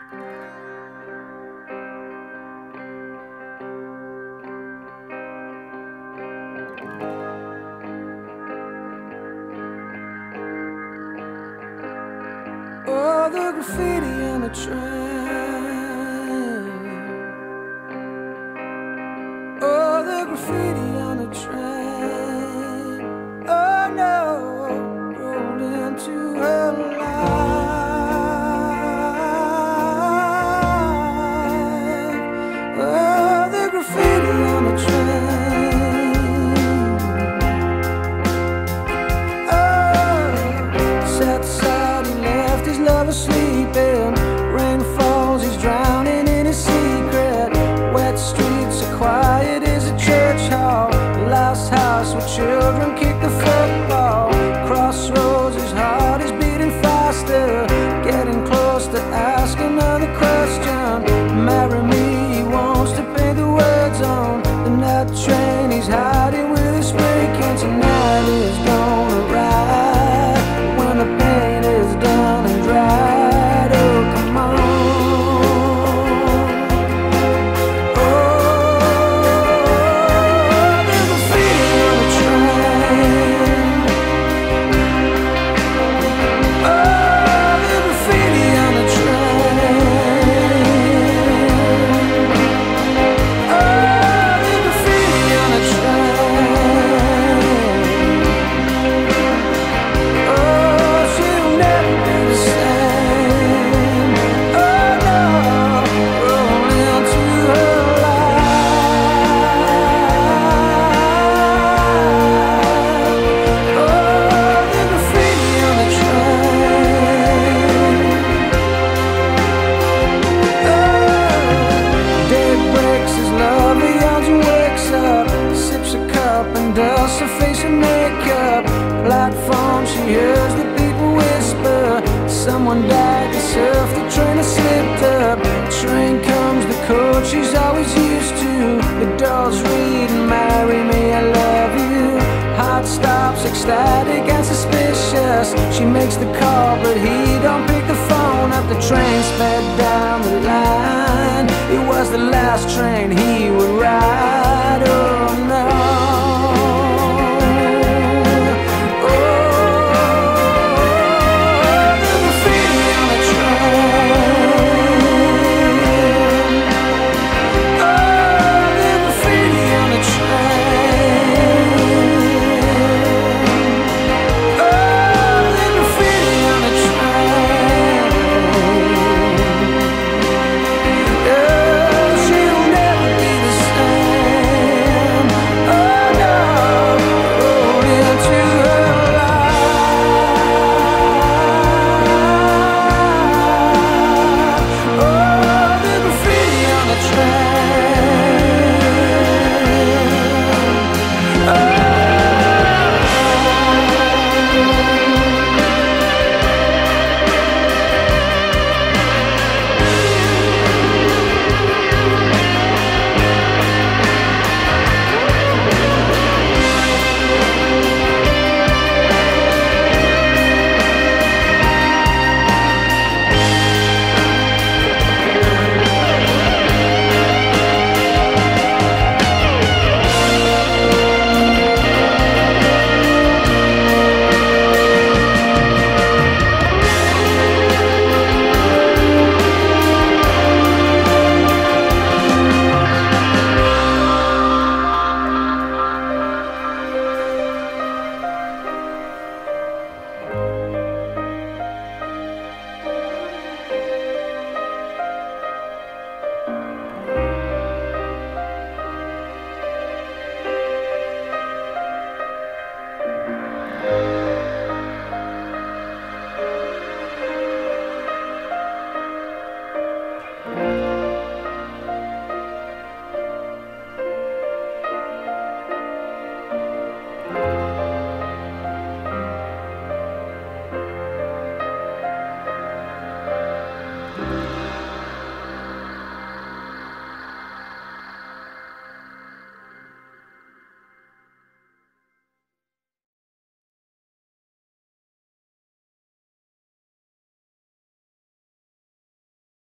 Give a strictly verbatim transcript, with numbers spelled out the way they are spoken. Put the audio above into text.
Oh, the graffiti on the train. Oh, the graffiti on the train. Oh no, rolled into her life. Oh, the graffiti on the train. Oh, set aside, he left his lover sleeping. Rain falls, he's drowning in his secret. Wet streets are quiet as a church hall. Last house where children kick the football. Crossroads, his heart is beating faster. Getting close to ask another question. Marry me, he wants to paint the words on the night train. He's hiding with a spray can. Tonight is gonna ride when the pain is done and dried. Oh, come on. Dust her face and makeup. Platform, she hears the people whisper. Someone died, the surf, the train has slipped up. Train comes, the coach she's always used to. The doors read and marry me, I love you. Heart stops, ecstatic and suspicious. She makes the call, but he don't pick the phone up. The train sped down the line. It was the last train he would ride. Oh,